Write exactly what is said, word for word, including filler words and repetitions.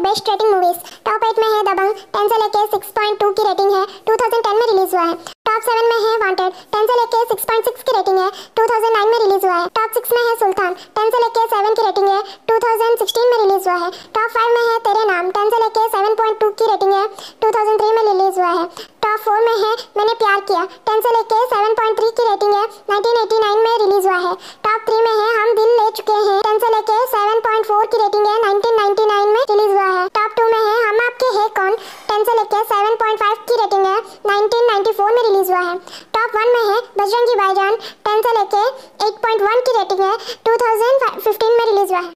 Best rating movies. Top eight में है Dabangg, ten से लेके सिक्स पॉइंट टू की रेटिंग है, टू थाउजेंड टेन में रिलीज हुआ है। टॉप सेवन में है वांटेड, टेन से लेके सिक्स पॉइंट सिक्स की रेटिंग है, टू थाउजेंड नाइन में रिलीज हुआ है। टॉप सिक्स में है सुल्तान, टेन से लेके सेवन की रेटिंग है, टू थाउजेंड सिक्सटीन में रिलीज हुआ है। टॉप फाइव में है तेरे नाम, टेन से लेके सेवन पॉइंट टू की रेटिंग है, टू थाउजेंड थ्री में रिलीज हुआ है। टॉप फोर में है मैंने प्यार किया, टेन से लेके सेवन पॉइंट थ्री की रेटिंग है, नाइनटीन एटी नाइन में रिलीज हुआ है। टॉप थ्री में है हम दिल ले चुके हैं, टेन से लेके सेवन पॉइंट फोर की रेटिंग है, नाइनटीन नाइंटी नाइन में रिलीज हुआ है। टॉप टू में है हम आपके है कौन, टेन से लेके सेवन पॉइंट फाइव की रेटिंग है, नाइनटीन नाइंटी फोर में रिलीज हुआ है। टॉप वन में है बजरंगी भाईजान, टेन से लेके एट पॉइंट वन की रेटिंग है, टू थाउजेंड फिफ्टीन में रिलीज हुआ है।